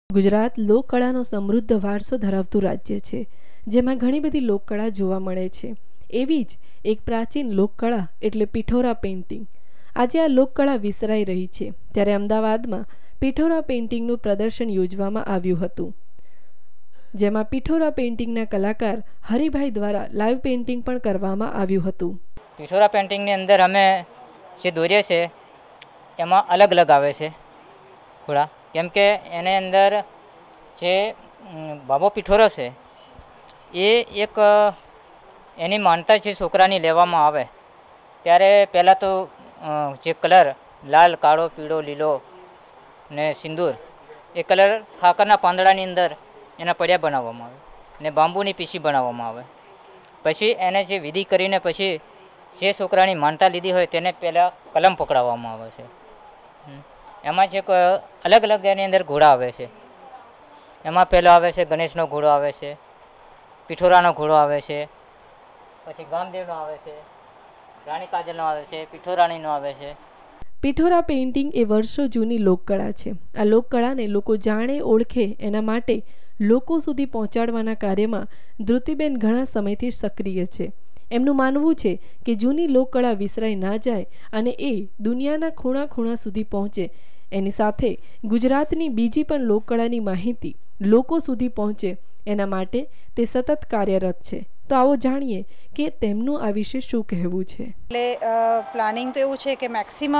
ગુજરાત લોકકળાનો સમૃદ્ધ વારસો ધરાવતું રાજ્ય છે, જેમાં ઘણી બધી લોકકળા જોવા મળે છે. એવી જ એક પ્રાચીન લોકકળા એટલે પિઠોરા પેઇન્ટિંગ. આજે આ લોકકળા વિસરાઈ રહી છે, ત્યારે અમદાવાદમાં પિઠોરા પેઇન્ટિંગનું પ્રદર્શન યોજવામાં આવ્યું હતું, જેમાં પિઠોરા પેઇન્ટિંગના કલાકાર હરિભાઈ દ્વારા લાઈવ પેઇન્ટિંગ પણ કરવામાં આવ્યું હતું. પિઠોરા પેઇન્ટિંગની અંદર અમે જે દોરીએ છે એમાં અલગ અલગ આવે છે થોડા, કેમ કે એની અંદર જે બાબો પિઠોરો છે એ એક એની માનતા જે છોકરાની લેવામાં આવે ત્યારે પહેલાં તો જે કલર લાલ, કાળો, પીળો, લીલો ને સિંદૂર એ કલર ખાકરના પાંદડાની અંદર એના પડ્યા બનાવવામાં આવે ને બાંબુની પીસી બનાવવામાં આવે. પછી એને જે વિધિ કરીને પછી જે છોકરાની માનતા લીધી હોય તેને પહેલાં કલમ પકડાવવામાં આવે છે. એમાં જે અલગ અલગ એની અંદર ઘોડા આવે છે. એમાં પહેલો આવે છે ગણેશનો ઘોડો આવે છે, પિઠોરાનો ઘોડો આવે છે, પછી ગામદેવનો આવે છે, રાણી કાજલનો આવે છે, પિઠોરાણીનો આવે છે. પિઠોરા પેઇન્ટિંગ એ વર્ષો જૂની લોકકળા છે. આ લોકકળાને લોકો જાણે ઓળખે એના માટે લોકો સુધી પહોંચાડવાના કાર્યમાં ધૃતિબેન ઘણા સમયથી સક્રિય છે. એમનું માનવું છે કે જૂની લોકકળા વિસરાઈ ના જાય અને એ દુનિયાના ખૂણા ખૂણા સુધી પહોંચે. એની સાથે ગુજરાતની બીજી પણ લોકકળાની માહિતી લોકો સુધી પહોંચે એના માટે તે સતત કાર્યરત છે. તો આવો જાણીએ કે તેમનું આ વિશે શું કહેવું છે. એટલે પ્લાનિંગ તો એવું છે કે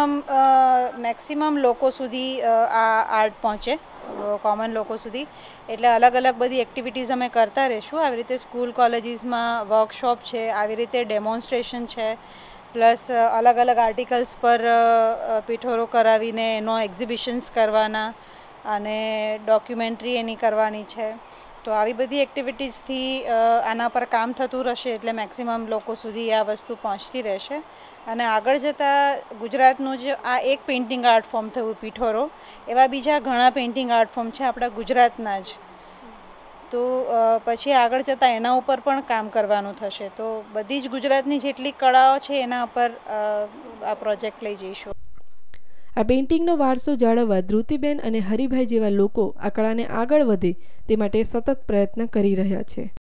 મેક્સિમમ લોકો સુધી આ આર્ટ પહોંચે, કોમન લોકો સુધી. એટલે અલગ અલગ બધી એક્ટિવિટીઝ અમે કરતા રહીશું. આવી રીતે સ્કૂલ કોલેજીસમાં વર્કશોપ છે, આવી રીતે ડેમોન્સ્ટ્રેશન છે, પ્લસ અલગ અલગ આર્ટિકલ્સ પર પિઠોરો કરાવીને એનો એક્ઝિબિશન્સ કરવાના અને ડોક્યુમેન્ટરી એની કરવાની છે. તો આવી બધી એક્ટિવિટીઝથી આના પર કામ થતું રહેશે, એટલે મેક્સિમમ લોકો સુધી આ વસ્તુ પહોંચતી રહેશે. અને આગળ જતાં ગુજરાતનું જે આ એક પેઇન્ટિંગ આર્ટ ફોર્મ થયું પિઠોરો, એવા બીજા ઘણા પેઇન્ટિંગ આર્ટ ફોર્મ છે આપણા ગુજરાતના જ. તો પછી આગળ જતાં એના ઉપર પણ કામ કરવાનું થશે. તો બધી જ ગુજરાતની જેટલી કળાઓ છે એના ઉપર આ પ્રોજેક્ટ લઈ જઈશું. આ પેઇન્ટિંગનો વારસો જાળવવા ધૃતિબેન અને હરિભાઈ જેવા લોકો આ કળાને આગળ વધે તે માટે સતત પ્રયત્ન કરી રહ્યા છે.